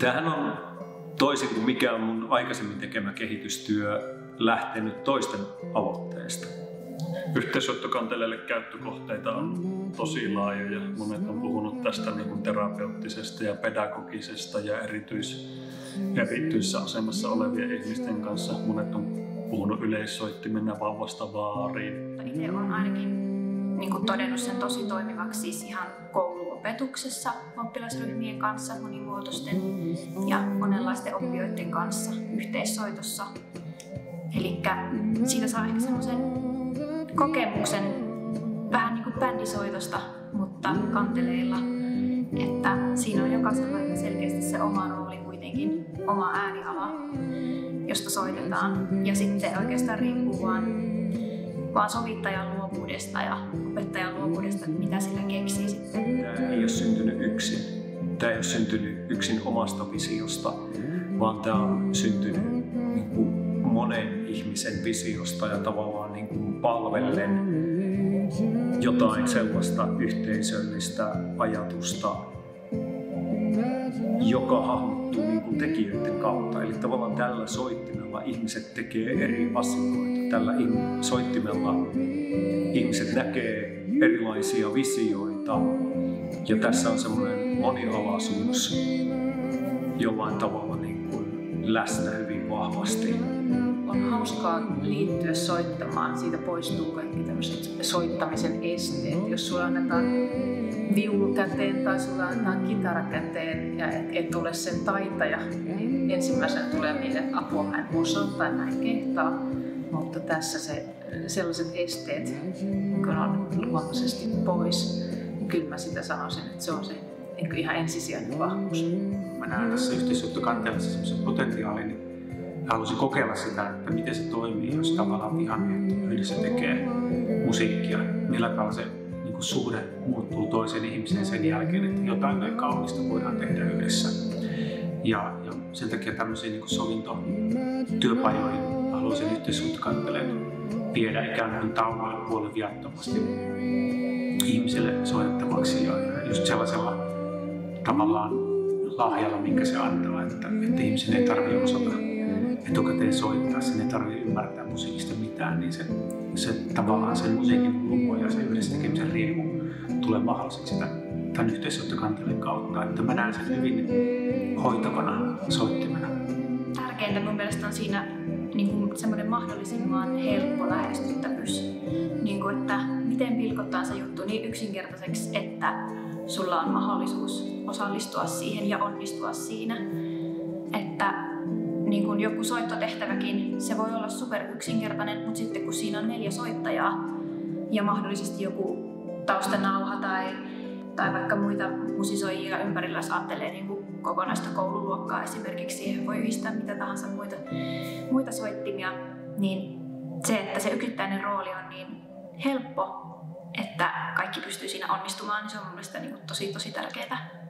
Tämähän on toisin kuin mikä on mun aikaisemmin tekemä kehitystyö lähtenyt toisten aloitteesta. Yhteissoittokanteleille käyttökohteita on tosi laajoja. Monet on puhunut tästä niin kuin terapeuttisesta ja pedagogisesta ja erityisessä asemassa olevien ihmisten kanssa. Monet on puhunut yleissoittimena vauvasta vaariin. Itse olen ainakin todennut sen tosi toimivaksi siis ihan kouluopetuksessa oppilasryhmien kanssa, monimuotoisten ja monenlaisten oppijoiden kanssa yhteissoitossa. Eli siitä saa ehkä semmoisen kokemuksen vähän niin kuin bändisoitosta, mutta kanteleilla, että siinä on jokaisella aika selkeästi se oma rooli kuitenkin, oma ääniala, josta soitetaan. Ja sitten oikeastaan riippuu vaan sovittajan luovuudesta ja opettajan luovuudesta, että mitä sillä keksii sitten. Tämä ei ole syntynyt yksin. Tämä ei ole syntynyt yksin omasta visiosta, vaan tämä on syntynyt monen ihmisen visiosta ja tavallaan palvellen jotain sellaista yhteisöllistä ajatusta, joka hahmottuu tekijöiden kautta. Eli tavallaan tällä soittimella ihmiset tekee eri asioita. Tällä soittimella ihmiset näkee erilaisia visioita ja tässä on semmoinen monialaisuus jollain tavalla läsnä hyvin vahvasti. On hauskaa liittyä soittamaan. Siitä poistuu kaikki tämmöiset soittamisen esteet. Jos sulla annetaan viulu käteen tai sulla annetaan kitara käteen ja et ole sen taitaja, niin ensimmäisenä tulee mieleen, että apua mä en osaa tai mä en kehtaa. Mutta tässä sellaiset esteet kun on luontaisesti pois, niin kyllä mä sitä sanoisin, että se on se ihan ensisijainen vahvuus. Mä näen tässä yhteissoittokanteessa semmoisen potentiaalin, niin halusin kokeilla sitä, että miten se toimii, jos tavallaan vihamiehet yhdessä tekee musiikkia. Millä tavalla se suhde muuttuu toiseen ihmiseen sen jälkeen, että jotain näin kaunista voidaan tehdä yhdessä. Ja sen takia tämmöisiin sovintotyöpajoihin haluaisin yhteissoittokanteleen viedä ikään kuin taunoilla puolen viattomasti ihmisille soitettavaksi ja just sellaisella tavallaan lahjalla, minkä se antaa, että ihmisen ei tarvitse osata etukäteen soittaa, sen ei tarvitse ymmärtää musiikista mitään, niin se tavallaan sen musiikin lumo ja sen yhdessä tekemisen riemu tulee mahdolliseksi tämän yhteissoittokanteleen kautta, että mä näen sen hyvin hoitavana soittimena. Tärkeintä mun mielestä on siinä semmoinen mahdollisimman helppo lähestyttävyys, että miten pilkotaan se juttu niin yksinkertaiseksi, että sulla on mahdollisuus osallistua siihen ja onnistua siinä. Että joku soittotehtäväkin, se voi olla super yksinkertainen, mutta sitten kun siinä on 4 soittajaa ja mahdollisesti joku taustanauha tai vaikka muita musisoijia ympärillä, jos ajattelee kokonaista koululuokkaa esimerkiksi, siihen voi yhdistää mitä tahansa muita soittimia, niin se, että se yksittäinen rooli on niin helppo, että kaikki pystyy siinä onnistumaan, niin se on mun mielestä tosi tärkeää.